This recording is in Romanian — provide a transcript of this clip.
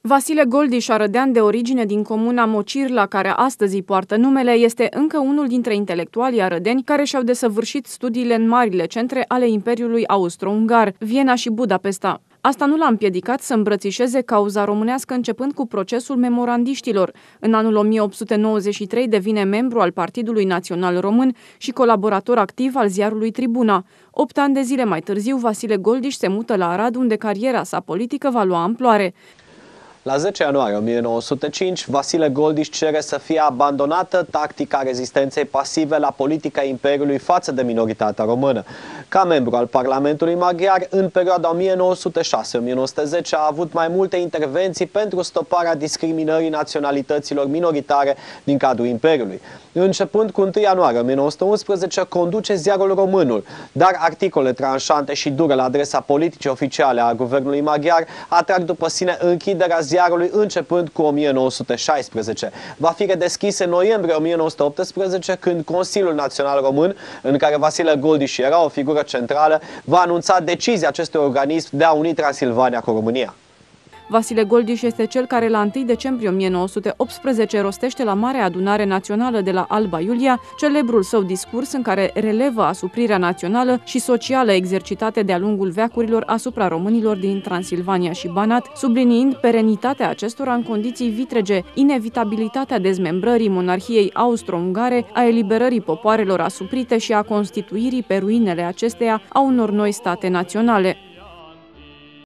Vasile Goldiș, arădean de origine din comuna Mocirla, care astăzi îi poartă numele, este încă unul dintre intelectualii arădeni care și-au desăvârșit studiile în marile centre ale Imperiului Austro-Ungar, Viena și Budapesta. Asta nu l-a împiedicat să îmbrățișeze cauza românească începând cu procesul memorandiștilor. În anul 1893 devine membru al Partidului Național Român și colaborator activ al ziarului Tribuna. 8 ani de zile mai târziu, Vasile Goldiș se mută la Arad, unde cariera sa politică va lua amploare. La 10 ianuarie 1905, Vasile Goldiș cere să fie abandonată tactica rezistenței pasive la politica Imperiului față de minoritatea română. Ca membru al Parlamentului Maghiar, în perioada 1906-1910 a avut mai multe intervenții pentru stoparea discriminării naționalităților minoritare din cadrul Imperiului. Începând cu 1 ianuarie 1911, conduce ziarul Românul, dar articole tranșante și dure la adresa politicii oficiale a guvernului maghiar atrag după sine închiderea ziarului începând cu 1916. Va fi redeschis în noiembrie 1918, când Consiliul Național Român, în care Vasile Goldiș era o figură centrală, va anunța decizia acestui organism de a uni Transilvania cu România. Vasile Goldiș este cel care la 1 decembrie 1918 rostește la Marea Adunare Națională de la Alba Iulia celebrul său discurs în care relevă asuprirea națională și socială exercitate de-a lungul veacurilor asupra românilor din Transilvania și Banat, subliniind perenitatea acestora în condiții vitrege, inevitabilitatea dezmembrării monarhiei austro-ungare, a eliberării popoarelor asuprite și a constituirii pe ruinele acesteia a unor noi state naționale.